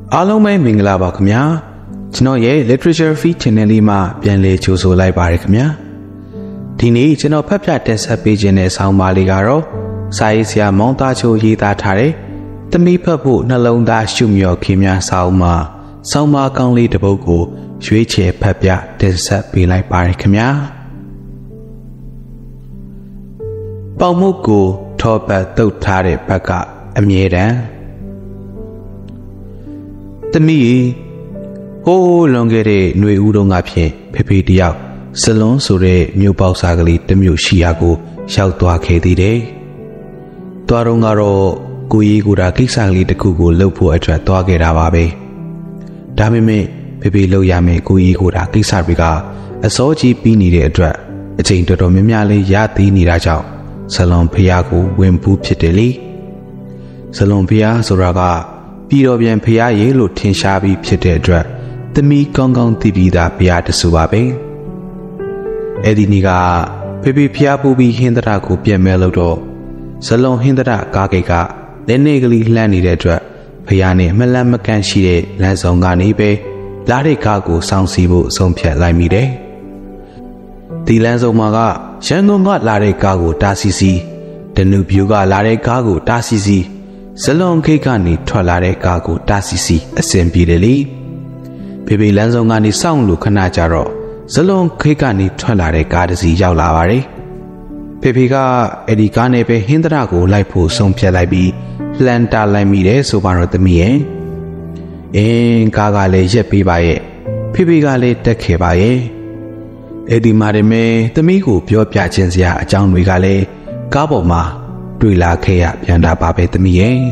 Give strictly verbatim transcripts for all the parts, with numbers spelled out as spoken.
အားလုံးပဲမင်္ဂလာပါခင်ဗျာကျွန်တော်ရဲ့ Literature Feed Channel လေးမှာပြန်လည်ကြိုဆိုလိုက်ပါရခင်ဗျာဒီနေ့ကျွန်တော်ဖတ်ပြတင်ဆက်ပေးခြင်းတဲ့ဆောင်းပါးလေးကတော့စာရေးဆရာမောင်သားချိုရေးသားထားတဲ့သမီးဖတ်ဖို့နှလုံးသားရှုမြော်ခင်များဆောင်းပါးဆောင်းပါးကောင်းလေးတစ်ပုဒ်ကိုရွေးချယ်ဖတ်ပြတင်ဆက်ပေးလိုက်ပါရခင်ဗျာပေါင်မုတ်ကိုထောပတ်တုတ်ထားတဲ့ဘက်ကအမြဲတမ်းသမီးဟိုးလွန်ခဲ့တဲ့ຫນွေဦးတုန်းကဖြင့်ဖေဖေတယောက်စလွန်းဆိုတဲ့မြို့ပေါက်စားကလေးတစ်မြို့ရှိရာကိုရောက်သွားခဲ့သေးတယ်။သွားတော့ကတော့ကိုကြီးကိုတာကိစ္စကလေးတစ်ခုကိုလုပ်ဖို့အတွက်သွားခဲ့တာပါပဲ။ဒါပေမဲ့ဖေဖေလုပ်ရမယ်ကိုကြီးကိုတာကိစ္စတွေကအစောကြီးပြီးနေတဲ့အတွက်အချိန်တော်တော်များများလေးရသေးနေတာကြောင့်စလွန်ဖျားကိုဝင်ပူးဖြစ်တယ်လေ။စလွန်ဖျားဆိုတာကပြည်တော်ပြန်ဖျားရေးလို့ထင်ရှားပြီးဖြစ်တဲ့အတွက်သမီးကောင်းကောင်းသိပြီးသားဖျားတဆူပါပဲအဲ့ဒီနေ့ကဖေဖေဖျားပူပြီးဟင်းသရကိုပြန်မဲလို့တော့ဇလွန်ဟင်းသရကားကိတ်ကလက်နေကလေးလှမ်းနေတဲ့အတွက်ဖျားနဲ့မလန့်မကန့်ရှိတဲ့လမ်းဆောင်ကနေပဲလာတဲ့ကားကိုစောင့်စီဖို့ဆုံးဖြတ်လိုက်မိတယ်ဒီလမ်းဆောင်မှာကရန်ကုန်ကလာတဲ့ကားကိုတာစီစီဒနုပြူကလာတဲ့ကားကိုတာစီစီဇလွန်ခိတ်ကနေထွက်လာတဲ့ကားကိုတာစီစီအစင်ပြေတယ်လေဖေဖေလမ်းဆောင်ကနေစောင့်လို့ခဏကြတော့ဇလွန်ခိတ်ကနေထွက်လာတဲ့ကားတစ်စီးရောက်လာပါတယ်ဖေဖေကအဲ့ဒီကားနဲ့ပဲဟင်းသရကိုလိုက်ဖို့ဆုံးဖြတ်လိုက်ပြီးလှန်တာလိုက်မိတယ်ဆိုပါတော့သမီးရဲ့အင်းကားကလည်းရက်ပေးပါရဲ့ဖေဖေကလည်းတက်ခဲ့ပါရဲ့အဲ့ဒီမှာတည်းမဲ့သမီးကိုပြောပြခြင်းစရာအကြောင်းတွေကလည်းကားပေါ်မှာတွေ့လာခဲ့ရပြန်တာပါပဲသမီးရဲ့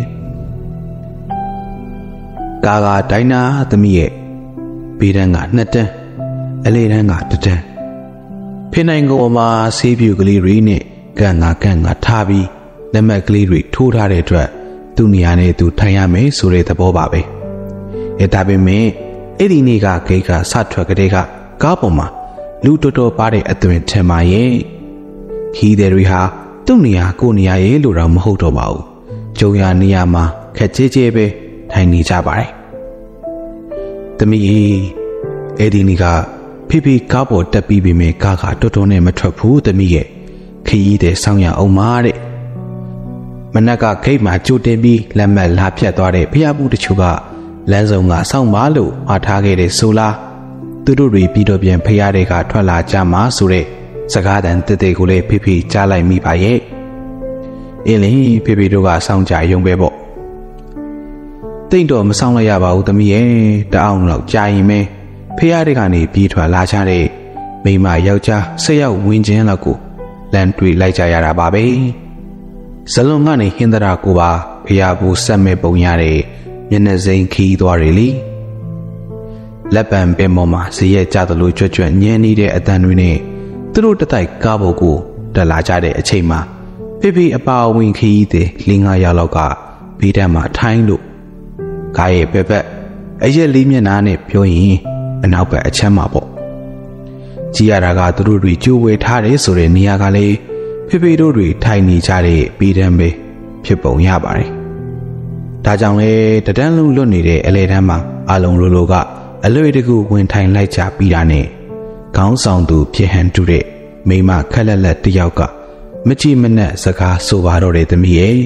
ကာကဒိုင်နာသမီးရဲ့ဘေးတန်းကနှစ်တန်းအလေးတန်းကတစ်တန်းဖိနိုင်ကိုမှာဆေးပြူကလေးတွေနဲ့ကန်ငါကန်ငါထားပြီးလက်မှတ်ကလေးတွေထိုးထားတဲ့အတွက်သူ့နေရာနဲ့သူထိုင်ရမယ်ဆိုတဲ့သဘောပါပဲအဲဒါပေမဲ့အဲ့ဒီနေ့ကဂိတ်ကစထွက်ကလေးကကားပေါ်မှာလူတော်တော်ပါတဲ့အသွင်ထင်ပါရဲ့ခီးတဲ့တွေဟာသူ့နေရာကိုနေရာရေးလို့တော့မဟုတ်တော့ပါဘူးကျုံရနေရာမှာခက်ကြေးကြေးပဲထိုင်နေကြပါတယ်သမီးအဲ့ဒီနေ့ကဖေဖေကားပေါ်တက်ပြီးပြီမဲ့ကားကတော်တော်နဲ့မထွက်ဘူးသမီးရဲ့ခရီးတဲ့ဆောင်းရအောင်မာတဲ့မနက်ကဂိတ်မှာကြိုတင်ပြီးလက်မှတ်လာဖြတ်သွားတဲ့ဖျားဘူးတချို့ကလမ်းဆောင်ကစောင့်ပါလို့မှာထားခဲ့တဲ့ဆိုလားသူတို့တွေပြီးတော့ပြန်ဖျားတွေကထွက်လာကြမှာဆိုတဲ့စကားတန်တက်တဲ့ကိုလည်းဖေဖေကြားလိုက်မိပါရဲ့အင်းလေဖေဖေတို့ကစောင့်ကြရုံပဲပေါ့တိတ်တော့မစောင့်လိုက်ရပါဘူးသမီးရဲ့တအောင်တော့ကြာရင်ပဲဖះတွေကနေပြေးထွက်လာကြတဲ့မိမယောက်ျားဆက်ရောက်ဝင်ချင်းလောက်ကိုလမ်းတွေ့လိုက်ကြရတာပါပဲဇလွန်ကနေဟင်းသရကိုပါဖះဘူးဆက်မဲ့ပုံရတဲ့မျက်နှာစိမ်းခီးသွားတယ်လေလက်ပံပင်ပေါ်မှာဇရက်ကြသလိုကြွကြွညံနေတဲ့အတန်တွေနဲ့သူတို့တတိုက်ကားပေါ်ကိုတက်လာကြတဲ့အချိန်မှာဖေဖေအပါဝင်ခီးတဲ့လင်းငါးယောက်လောက်ကဘေးတန်းမှာထိုင်းလို့ကားရဲ့ဘက်ဘက်အရက်လေးမျက်နှာနဲ့ပြောရင်အနောက်ဘက်အချမ်းမှာပေါ့ကြည်ရတာကသူတို့တွေကြိုးဝဲထားတယ်ဆိုတဲ့နေရာကလေးဖေဖေတို့တွေထိုင်နေကြတဲ့ဘေးတန်းပဲဖြစ်ပုံရပါတယ်ဒါကြောင့်လေတဒန်းလုံးလွတ်နေတဲ့အလဲတန်းမှာအလုံးလိုလိုကအလွေတကူဝင်ထိုင်လိုက်ကြပြီးတာနဲ့ခေါင်းဆောင်သူဖြစ်ဟန်တူတဲ့မိမခက်လက်လက်တယောက်ကမကြည့်မနှက်စကားဆိုပါတော့တယ်သမီးရဲ့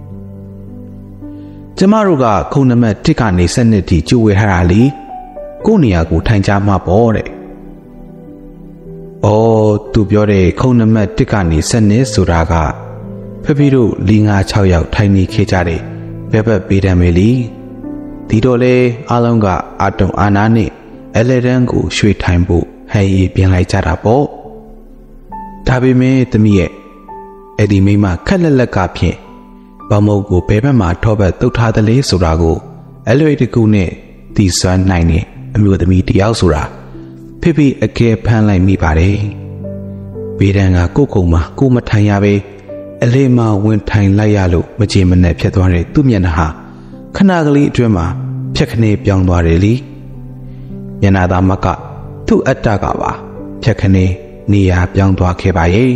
ကျမတို့ကခုံနံပါတ်တစ်ကနေစနစ်ထိကျိုးဝဲထားတာလေကို့နေရာကိုထိုင်ကြမှာပေါ့တဲ့။အော်သူပြောတဲ့ခုံနံပါတ်တစ်ကနေစနစ်ဆိုတာကဖဖေတို့၄၅၆ယောက်ထိုင်နေခဲ့ကြတဲ့ဘက်ဘက်ပေးတယ်မေလီဒီတော့လေအားလုံးကအာတုံအာနာနဲ့အလဲတန်းကိုရွှေ့ထိုင်ဖို့ဟဲ့ရီပြင်လိုက်ကြတာပေါ့ဒါပေမဲ့သမီးရဲ့အဲ့ဒီမိမခက်လက်လက်ကဖြင့်ဘာမုတ်ကိုဘယ်ဘက်မှာထောဘက်တုတ်ထားသလဲဆိုတာကိုအလွေတကူနဲ့တီးစွမ်းနိုင်နေအမျိုးသမီးတယောက်ဆိုတာဖေဖေအကဲဖမ်းလိုက်မိပါတယ်ဘေးတန်းကကိုယ်ကုံမှာကိုမထိုင်ရပဲအလေးမဝင်ထိုင်လိုက်ရလို့မကြေမနက်ဖြစ်သွားတဲ့သူ့မျက်နှာဟာခဏကလေးအတွင်းမှာဖြက်ခနေပြောင်းသွားတယ်လေမျက်နှာသားမကသူ့အတ္တကပါဖြက်ခနေနေရာပြောင်းသွားခဲ့ပါရဲ့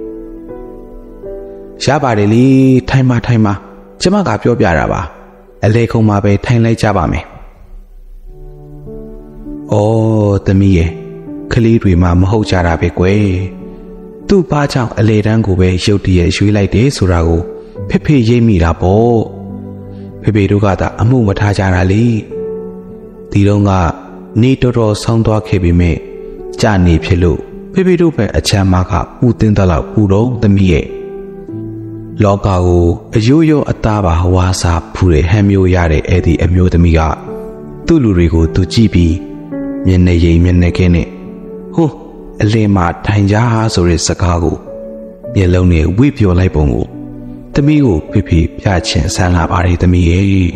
ရပါတယ်လေထိုင်မထိုင်မကျမကပြောပြတာပါအလေခုံမှာပဲထိုင်လိုက်ကြပါမယ်အော်သမီးရဲ့ကလေးတွေမှမဟုတ်ကြတာပဲကွယ်သူ့ဘာကြောင့်အလေတန်းကိုပဲရုတ်တရက်ရွှေ့လိုက်တယ်ဆိုတာကိုဖေဖေရိပ်မိတာပေါ့ဖေဖေတို့ကသာအမှုမထားကြတာလေဒီတော့ကနေတော်တော်ဆောင်းသွားခဲ့ပြီမဲ့ကြာနေဖြစ်လို့ဖေဖေတို့ပဲအချမ်းမကပူတင်းတဲ့လောက်ပူတော့သမီးရဲ့လောကကိုအယိုးရောအသားပါဝါစာဖူတဲ့ဟန်မျိုးရတဲ့အဲ့ဒီအမျိုးသမီးကသူ့လူတွေကိုသူကြည့်ပြီးမျက်နှာရိပ်မျက်နှာခင်းနဲ့ဟိုအလင်းမှာထိုင်ကြဆိုတဲ့စကားကိုမျက်လုံးနဲ့ဝိပြောလိုက်ပုံကိုသမီးကိုဖေဖေပြချင်ဆန်းလာပါတယ်သမီးရဲ့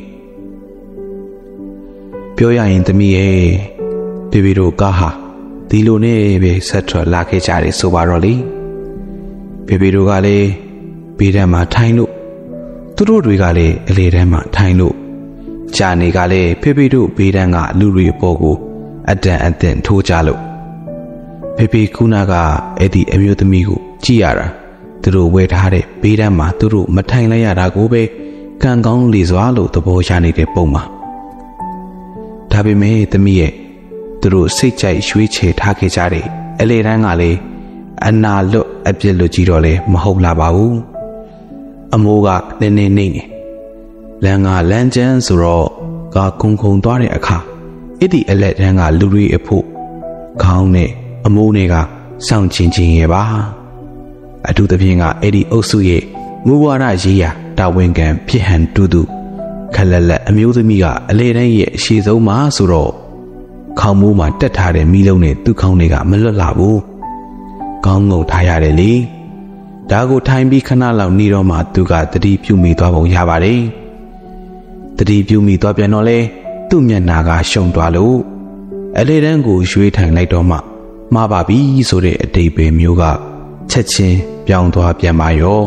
ပြောရရင်သမီးရဲ့ဖေဖေတို့ကားဟာဒီလိုနဲ့ပဲဆက်ထွက်လာခဲ့ကြတယ်ဆိုပါတော့လေဖေဖေတို့ကလည်းဘေးတန်းမှာထိုင်လို့သူတို့တွေကလည်းအလေတန်းမှာထိုင်လို့ကြာနေကလည်းဖေဖေတို့ဘေးတန်းကလူတွေအပေါ်ကိုအတန်အသင့်ထိုးကြလို့ဖေဖေခုနကအဲ့ဒီအမျိုးသမီးကိုကြည့်ရတာသူတို့ဝယ်ထားတဲ့ဘေးတန်းမှာသူတို့မထိုင်လိုက်ရတာကိုပဲကံကောင်းလေစွာလို့သဘောရနေတဲ့ပုံမှာဒါပေမဲ့သမီးရဲ့သူတို့စိတ်ကြိုက်ရွှေ့ချယ်ထားခဲ့ကြတဲ့အလေတန်းကလည်းအနာလွတ်အပြစ်လွတ်ကြီးတော့လည်းမဟုတ်လာပါဘူးအမိုးကနည်းနည်းနေနေလမ်းကလမ်းကျန်းဆိုတော့ကားခုန်ခုန်သွားတဲ့အခါအဲ့ဒီအလက်တန်းကလူတွေအဖို့ခေါင်းနဲ့အမိုးတွေကစောင့်ချင်းချင်းရဲ့ပါအထူးသဖြင့်ကအဲ့ဒီအုပ်စုရဲ့မူဝါဒရေးရာတာဝန်ခံဖြစ်ဟန်တူတူခက်လက်လက်အမျိုးသမီးကအလေတန်းရဲ့အရှိဆုံးမှာဆိုတော့ခေါင်းမိုးမှာတက်ထားတဲ့မီးလုံးနဲ့သူ့ခေါင်းတွေကမလွတ်လာဘူးကောင်းငုံထားရတယ်လေဒါကိုထိုင်ပြီးခဏလောက်နေတော့မှသူကတတိပြုမိသွားပုံရပါတယ်တတိပြုမိသွားပြန်တော့လေသူ့မျက်နှာကရှုံသွားလို့အလေတန်းကိုရွှေ့ထိုင်လိုက်တော့မှမှားပါပြီဆိုတဲ့အတိတ်ပဲမျိုးကချက်ချင်းပြောင်းသွားပြန်ပါရော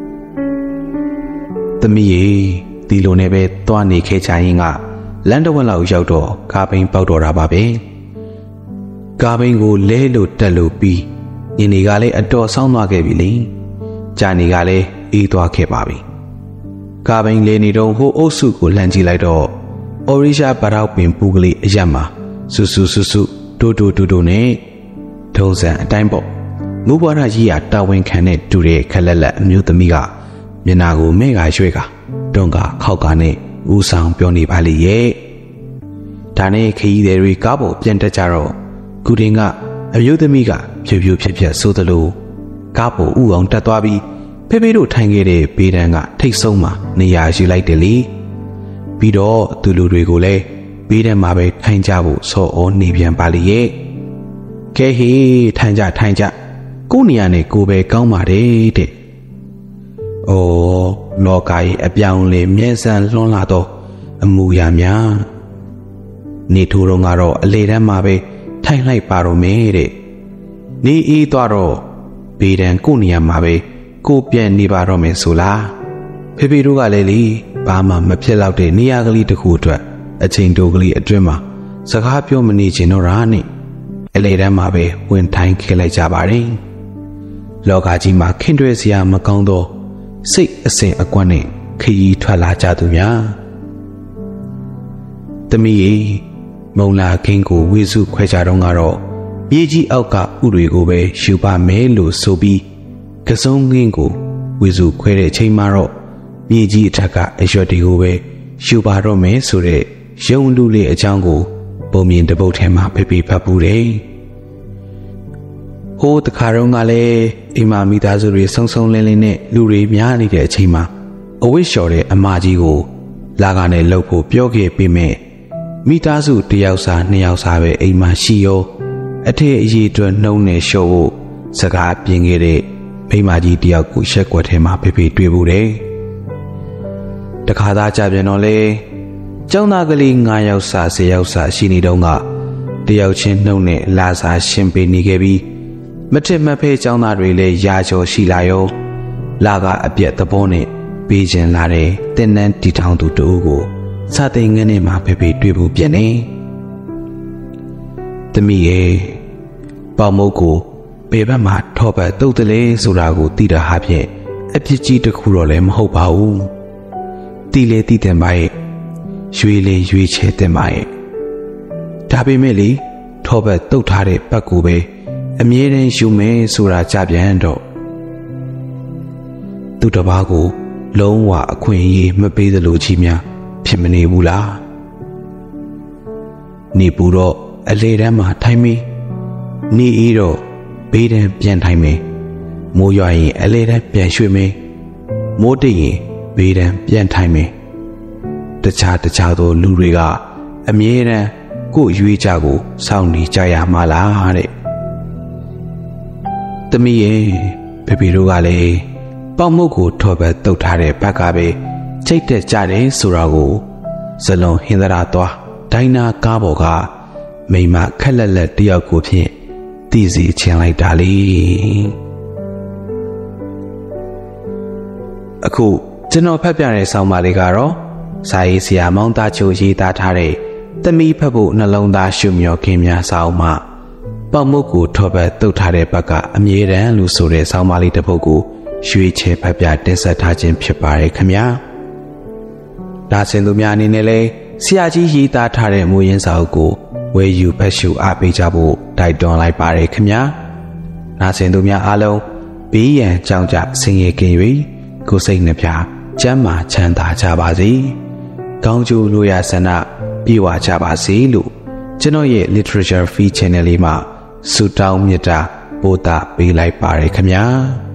သမီးရေဒီလိုနဲ့ပဲသွားနေခဲ့ချင်ရင်ကလမ်းတစ်ဝက်လောက်ရောက်တော့ကားဘိန်းပေါက်တော့တာပါပဲကားဘိန်းကိုလဲလို့တက်လို့ပြီးညနေကလည်းအတော်ဆောင်းသွားခဲ့ပြီလေကြာနေကလည်းအေးသွားခဲ့ပါပြီကားဘိန်းလဲနေတော့ဟိုအုပ်စုကိုလှမ်းကြည့်လိုက်တော့အော်ရီရှာဘာရောက်ပင်ပူကလေးအရက်မှာဆူဆူဆူဆူတိုးတိုးတိုးတိုးနဲ့ထုံးစံအတိုင်းပေါ့မူဘွားရကြီးရတာဝန်ခံတဲ့တူတဲ့ခက်လက်လက်အမျိုးသမီးကမျက်နာကိုမဲ့ကရွှဲကတွန်းကခောက်ကနဲ့ဦးဆောင်ပြောနေပါလေရဲ့ဒါနဲ့ခရီးသည်တွေကားပေါ်ပြန်တက်ကြတော့ကုတင်ကအမျိုးသမီးကဖြူဖြူဖြက်ဖြက်ဆိုသလိုကားပေါ်ဥအောင်တက်သွားပြီးဖေဖေတို့ထိုင်ခဲ့တဲ့ဘေးတန်းကထိတ်ဆုံးမှာနေရာယူလိုက်တယ်လေပြီးတော့သူလူတွေကိုလည်းဘေးတန်းမှာပဲထိုင်ကြဖို့ဆော်ဩနေပြန်ပါလေရဲ့ကဲဟေးထိုင်ကြထိုင်ကြကိုနေရာနဲ့ကိုပဲကောင်းပါတယ်တဲ့။အော်လောကကြီးအပြောင်းလဲမြဲစံလွှမ်းလာတော့အမူအရာများနေထိုးတော့ကတော့အလေတန်းမှာပဲထိုင်လိုက်ပါတော့မယ်တဲ့။နေအေးသွားတော့ဘေးတန်းကိုနေရာမှာပဲကိုပြန်နေပါတော့မယ်ဆိုလား။ဖေဖေတို့ကလည်းလေဘာမှမဖြစ်တော့တဲ့နေရာကလေးတစ်ခုအတွက်အချိန်တိုကလေးအတွင်းမှာစကားပြောမနေချင်တော့တာနဲ့အလေတန်းမှာပဲဝင်ထိုင်ခဲ့လိုက်ကြပါတယ်။လောကကြီးမှာခင်တွဲစရာမကောင်းသောစိတ်အစဉ်အကွက်နဲ့ခရီးထွက်လာကြသူများ။သမီးရေမုံလာခင်းကိုဝေစုခွဲကြတော့ကတော့မြေကြီးအောက်ကဥတွေကိုပဲယူပါမယ်လို့ဆိုပြီးကစုံခင်းကိုဝေစုခွဲတဲ့ချိန်မှာတော့မြေကြီးအထက်ကအရွက်တွေကိုပဲယူပါတော့မယ်ဆိုတဲ့ရုံလူလေးအကြောင်းကိုပုံမြင်တပုတ်ထဲမှာဖေဖေဖတ်ပူတယ်။ဟိုးတခါတော့ကလည်းအိမ်မှာမိသားစုတွေဆုံဆုံလင်းလင်းနဲ့လူတွေများနေတဲ့အချိန်မှာအဝိလျှော်တဲ့အမကြီးကိုလာကနဲ့လှုပ်ဖို့ပြောခဲ့ပေမဲ့မိသားစုတစ်ယောက်စာနှစ်ယောက်စာပဲအိမ်မှာရှိရောအထက်အရေးအတွက်နှုံးနေလျှော့ဖို့စကားပြင်ခဲ့တဲ့မိမကြီးတယောက်ကိုရှက်ကွက်ထဲမှာဖေဖေတွေ့ဖို့တယ်။တခါသားကြပြန်တော့လေကျောင်းသားကလေး၅ယောက်စာ၁၀ယောက်စာရှိနေတော့ကတယောက်ချင်းနှုံနဲ့လာစာရှင်းပေးနေခဲ့ပြီးမထစ်မဖဲကျောင်းသားတွေလည်းရာကျော်ရှိလာရောလာကအပြက်သဘောနဲ့ပေးခြင်းလာတဲ့တင်နန်းတီထောင်သူတူကိုစာသိငန်းနဲ့မှဖေဖေတွေ့ဖို့ပြန်နေ။သမီးရဲ့ပေါမုတ်ကိုပေဘက်မှာထောပတ်တုတ်တလေဆိုတာကိုသိတာဟာဖြင့်အပြစ်ကြီးတစ်ခုတော့လည်းမဟုတ်ပါဘူး။တီလေတီတယ်ပါရဲ့ရွေလေရွေချဲတယ်ပါရဲ့ဒါပေမဲ့လေထောပတ်တုတ်ထားတဲ့ဘက်ကိုပဲအမြဲတမ်းယူမယ်ဆိုတာကြပြန်တော့သူတစ်ပါးကိုလုံးဝအခွင့်အရေးမပေးသလိုကြီးများဖြစ်မနေဘူးလားနေပူတော့အလေတန်းမှာထိုင်မီနေဤတော့ဘေးတန်းပြန်ထိုင်မီမိုးရွာရင်အလေတန်းပြန်ရွှေ့မီမိုးတိတ်ရင်ဘေးတန်းပြန်ထိုင်မီတခြားတခြားသောလူတွေကအမြဲတမ်းကို့ရွေးကြကိုစောင့်နေကြရမှာလားတဲ့သမီးရဲ့ဖေဖေတို့ကလည်းပေါက်မုတ်ကိုထော်ပတ်တုတ်ထားတဲ့ဘက်ကပဲချိတ်တက်ကြတယ်ဆိုတာကိုဇလွန်ဟင်္ဒရာသွားဒိုင်းနာကားပေါ်ကမိမခက်လက်လက်တယောက်ကိုဖြင့်သိစီချင်လိုက်တာလေအခုကျွန်တော်ဖတ်ပြတဲ့ဆောင်းပါးလေးကတော့စာရေးဆရာမောင်သားချိုရေးသားထားတဲ့သမီးဖတ်ဖို့နှလုံးသားရှုမြော်ခင်များဆောင်းမှာပေါက်မုတ်ကိုထော်ပတ်တုတ်ထားတဲ့ဘက်ကအမြဲတမ်းလို့ဆိုတဲ့ဆောင်းပါးလေးတစ်ပုဒ်ကိုရွေးချယ်ဖတ်ပြတင်ဆက်ထားခြင်းဖြစ်ပါတယ်ခင်ဗျာဒါစင်သူများအနေနဲ့လဲဆရာကြီးရေးသားထားတဲ့မူရင်းစာအုပ်ကိုဝယ်ယူဖတ်ရှုအားပေးကြဖို့တိုက်တွန်းလိုက်ပါတယ်ခင်ဗျာနာစင်သူများအားလုံးဘေးရန်ကြောင်းကြဆင်းရဲကင်း၍ကိုယ်စိတ်နှပြကျန်းမာချမ်းသာကြပါစေကောင်းကျိုးလိုရာဆန္ဒပြေဝကြပါစေလို့ကျွန်တော်ရဲ့ Literature Feed Channel လေးမှာဆုတောင်းမေတ္တာပို့တာပေးလိုက်ပါတယ်ခင်ဗျာ